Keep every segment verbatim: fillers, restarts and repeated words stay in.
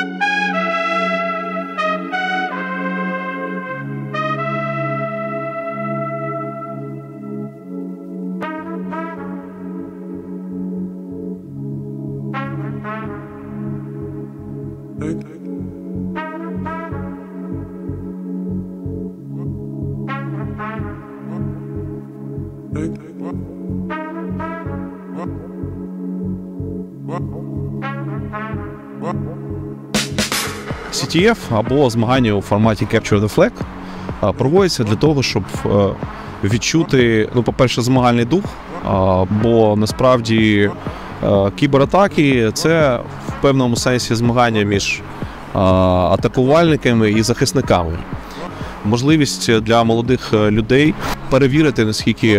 сі ті еф або змагання у форматі Capture the Flag проводяться для того, щоб відчути, ну, по-перше, змагальний дух, бо насправді кібератаки – це в певному сенсі змагання між атакувальниками і захисниками. Можливість для молодих людей перевірити, наскільки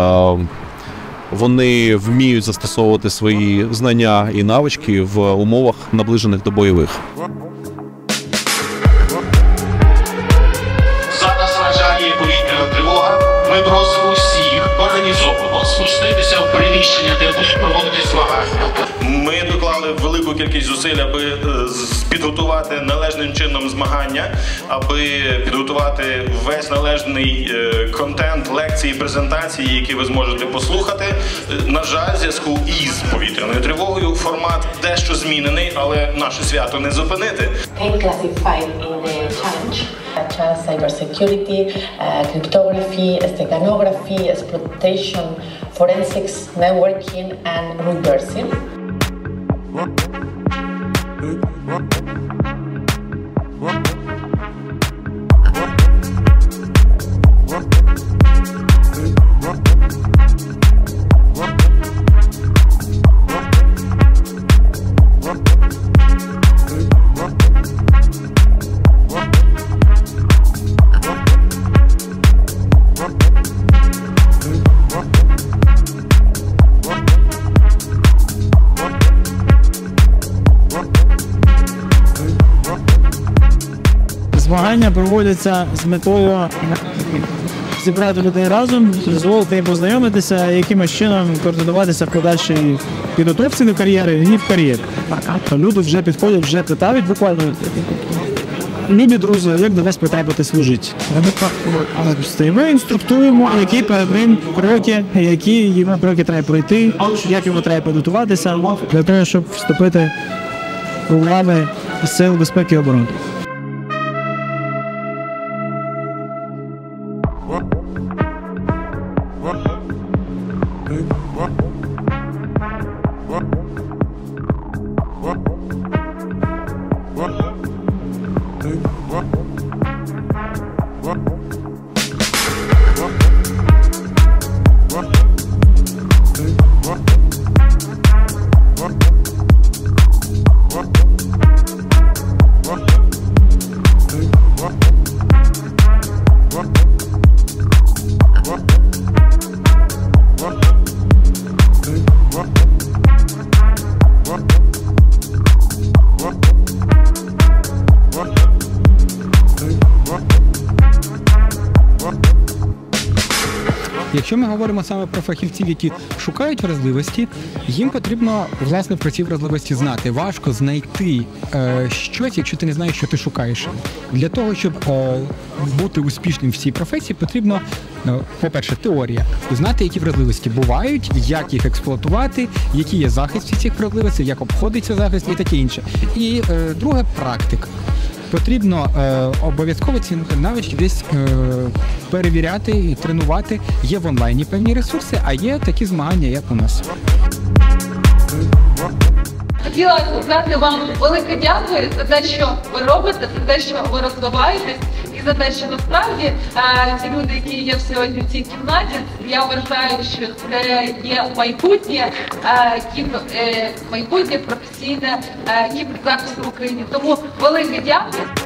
вони вміють застосовувати свої знання і навички в умовах, наближених до бойових. Зараз вражає повітряна тривога. Ми просимо всіх організовано спуститися в приміщення, де будуть проводити змагання. Ми доклали велику кількість зусиль, аби підготувати належним чином змагання, аби підготувати весь належний контент, лекції, презентації, які ви зможете послухати. На жаль, в зв'язку із повітряною тривогою формат дещо змінений, але наше свято не зупинити. Such as cybersecurity, uh, cryptography, steganography, exploitation, forensics, networking, and reversing. Змагання проводяться з метою зібрати людей разом, дозволити їм познайомитися, якимось чином координуватися в подальшій підготовці до кар'єри і в кар'єрі. Люди вже підходять, вже питають буквально: любі друзі, як до вас потрапити служити? Ми інструктуємо, які перед ним кроки, які йому кроки треба пройти, як йому треба підготуватися для того, щоб вступити у лави Сил безпеки і оборони. Якщо ми говоримо саме про фахівців, які шукають вразливості, їм потрібно, власне, про ці вразливості знати. Важко знайти е, щось, якщо ти не знаєш, що ти шукаєш. Для того, щоб е, бути успішним в цій професії, потрібно, е, по-перше, теорія. Знати, які вразливості бувають, як їх експлуатувати, які є захисти цих вразливостей, як обходиться захист і таке інше. І е, друге – практика. Потрібно е, обов'язково ці навички десь е, перевіряти і тренувати. Є в онлайні певні ресурси, а є такі змагання, як у нас. Хотіла сказати вам велике дякую за те, що ви робите, за те, що ви розвиваєтесь, і за те, що насправді ці люди, які є сьогодні в цій кімнаті, я вважаю, що це є майбутнє, майбутнє професійне кіберзахисту в Україні. Тому велике дякую.